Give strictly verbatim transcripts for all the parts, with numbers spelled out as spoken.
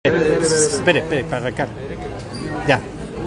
Espere, espere, para arrancar. Ya.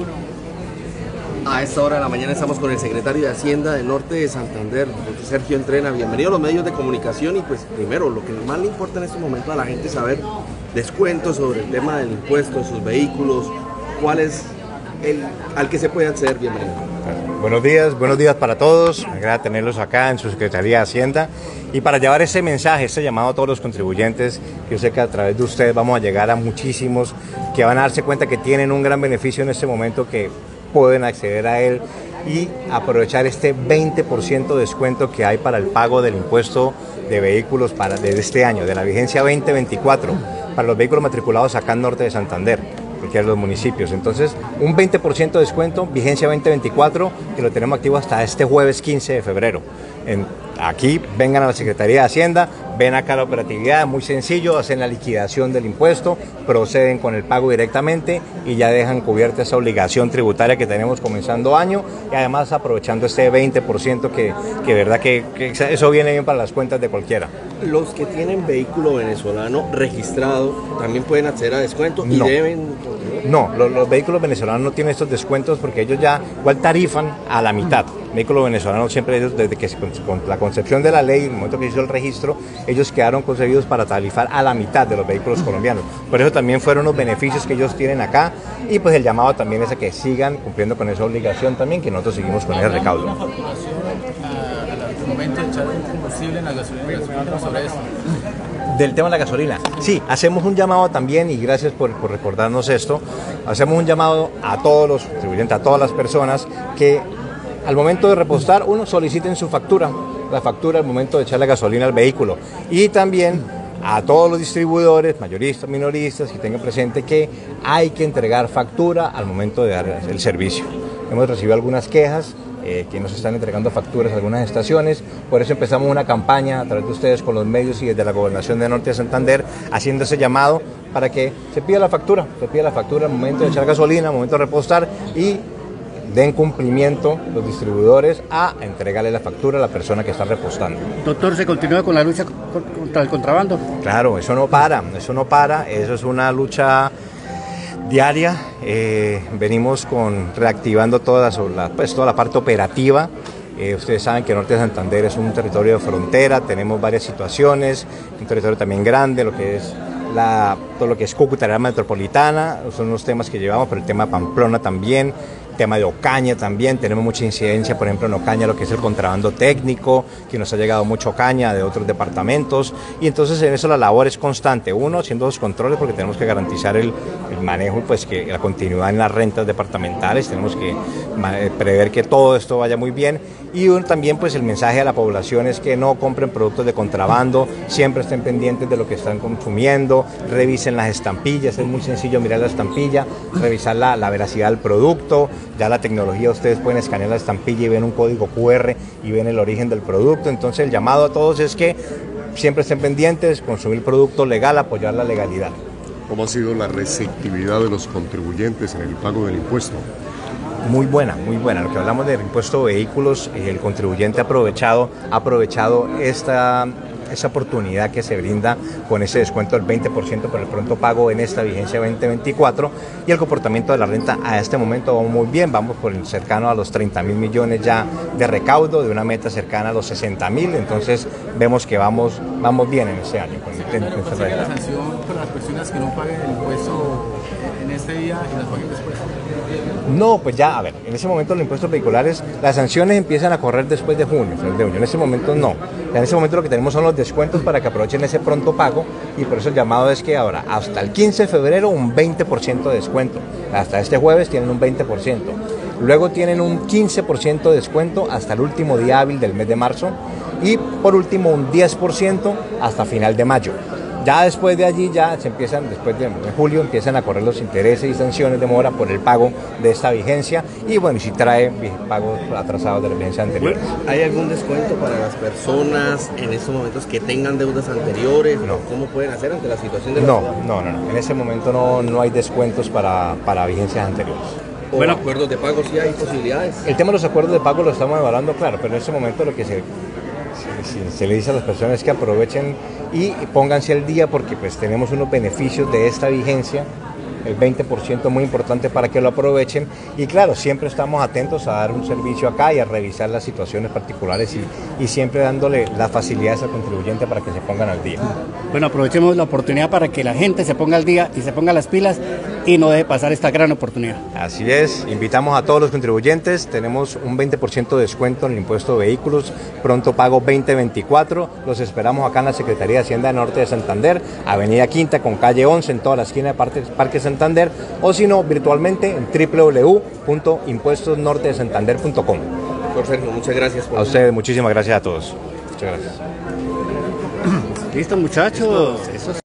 A esta hora de la mañana estamos con el secretario de Hacienda del Norte de Santander, Sergio Entrena. Bienvenido a los medios de comunicación. Y pues primero, lo que más le importa en este momento a la gente es saber descuentos sobre el tema del impuesto de sus vehículos, cuál es el al que se puede acceder. Bienvenido. Buenos días, buenos días para todos. Me agrada tenerlos acá en su Secretaría de Hacienda y para llevar ese mensaje, este llamado a todos los contribuyentes. Yo sé que a través de ustedes vamos a llegar a muchísimos que van a darse cuenta que tienen un gran beneficio en este momento, que pueden acceder a él y aprovechar este veinte por ciento de descuento que hay para el pago del impuesto de vehículos para, de este año, de la vigencia veinte veinticuatro, para los vehículos matriculados acá en Norte de Santander, cualquiera de los municipios. Entonces, un veinte por ciento de descuento, vigencia veinte veinticuatro, que lo tenemos activo hasta este jueves quince de febrero. En, aquí vengan a la Secretaría de Hacienda, ven acá la operatividad, muy sencillo, hacen la liquidación del impuesto, proceden con el pago directamente y ya dejan cubierta esa obligación tributaria que tenemos comenzando año, y además aprovechando este veinte por ciento que, que verdad que, que eso viene bien para las cuentas de cualquiera. Los que tienen vehículo venezolano registrado también pueden acceder a descuento y no. deben... No, los, los vehículos venezolanos no tienen estos descuentos porque ellos ya igual tarifan a la mitad. Vehículos venezolanos siempre, ellos, desde que con, con la concepción de la ley, en el momento que hizo el registro, ellos quedaron concebidos para tarifar a la mitad de los vehículos colombianos. Por eso también fueron los beneficios que ellos tienen acá, y pues el llamado también es a que sigan cumpliendo con esa obligación también, que nosotros seguimos con ese recaudo. ¿Una facturación al momento de echar un combustible en la gasolina sobre esto? Del tema de la gasolina, sí, hacemos un llamado también, y gracias por, por recordarnos esto, hacemos un llamado a todos los contribuyentes, a todas las personas que al momento de repostar, uno, soliciten su factura, la factura al momento de echar la gasolina al vehículo, y también a todos los distribuidores, mayoristas, minoristas, que tengan presente que hay que entregar factura al momento de dar el servicio. Hemos recibido algunas quejas eh, que nos están entregando facturas a algunas estaciones, por eso empezamos una campaña a través de ustedes con los medios y desde la Gobernación de Norte de Santander, haciendo ese llamado para que se pida la factura, se pida la factura al momento de echar gasolina, al momento de repostar, y den cumplimiento los distribuidores a entregarle la factura a la persona que está repostando. Doctor, ¿se continúa con la lucha contra el contrabando? Claro, eso no para, eso no para, eso es una lucha diaria. Eh, venimos con reactivando toda la, pues, toda la parte operativa. Eh, ustedes saben que Norte de Santander es un territorio de frontera, tenemos varias situaciones, un territorio también grande, lo que es la, todo lo que es Cúcuta, área metropolitana, son unos temas que llevamos, pero el tema de Pamplona también, tema de Ocaña también, tenemos mucha incidencia, por ejemplo en Ocaña, lo que es el contrabando técnico, que nos ha llegado mucho Ocaña de otros departamentos, y entonces en eso la labor es constante, uno, haciendo los controles porque tenemos que garantizar el, el manejo, pues que la continuidad en las rentas departamentales, tenemos que prever que todo esto vaya muy bien, y uno, también pues el mensaje a la población es que no compren productos de contrabando, siempre estén pendientes de lo que están consumiendo, revisen las estampillas, es muy sencillo mirar la estampilla, revisar la, la veracidad del producto. Ya la tecnología, ustedes pueden escanear la estampilla y ven un código cu erre y ven el origen del producto. Entonces el llamado a todos es que siempre estén pendientes, consumir producto legal, apoyar la legalidad. ¿Cómo ha sido la receptividad de los contribuyentes en el pago del impuesto? Muy buena, muy buena. Lo que hablamos del impuesto de vehículos, el contribuyente ha aprovechado, ha aprovechado esta, esa oportunidad que se brinda con ese descuento del veinte por ciento por el pronto pago en esta vigencia veinte veinticuatro, y el comportamiento de la renta a este momento va muy bien, vamos por el cercano a los treinta mil millones ya de recaudo, de una meta cercana a los sesenta mil, entonces vemos que vamos, vamos bien en este año. Con ¿Se considera la sanción para las personas que no paguen el impuesto en este día y las paguen después? No, pues ya, a ver, en ese momento los impuestos vehiculares, las sanciones empiezan a correr después de junio, de junio, en ese momento no. En ese momento lo que tenemos son los descuentos para que aprovechen ese pronto pago, y por eso el llamado es que ahora, hasta el quince de febrero, un veinte por ciento de descuento. Hasta este jueves tienen un veinte por ciento. Luego tienen un quince por ciento de descuento hasta el último día hábil del mes de marzo, y por último un diez por ciento hasta final de mayo. Ya después de allí, ya se empiezan, después de julio, empiezan a correr los intereses y sanciones de mora por el pago de esta vigencia, y bueno, y si trae pagos atrasados de la vigencia anterior. ¿Hay algún descuento para las personas en estos momentos que tengan deudas anteriores? No. ¿Cómo pueden hacer ante la situación de la No, ciudad? no, no, no, en ese momento no, no hay descuentos para, para vigencias anteriores. ¿O bueno, acuerdos de pago sí hay posibilidades? El tema de los acuerdos de pago lo estamos evaluando, claro, pero en ese momento lo que se sí, se le dice a las personas que aprovechen y pónganse al día porque pues tenemos unos beneficios de esta vigencia, el veinte por ciento muy importante para que lo aprovechen y claro, siempre estamos atentos a dar un servicio acá y a revisar las situaciones particulares y, y siempre dándole las facilidades al contribuyente para que se pongan al día. Bueno, aprovechemos la oportunidad para que la gente se ponga al día y se ponga las pilas y no deje pasar esta gran oportunidad. Así es, invitamos a todos los contribuyentes, tenemos un veinte por ciento de descuento en el impuesto de vehículos, pronto pago veinte veinticuatro, los esperamos acá en la Secretaría de Hacienda Norte de Santander, Avenida Quinta con calle once en toda la esquina de Parque, Parque Santander, o si no, virtualmente en doble u doble u doble u punto impuestos norte de santander punto com. Doctor Sergio, muchas gracias. Por a ustedes, muchísimas gracias a todos. Muchas gracias. Listo, muchachos. Eso es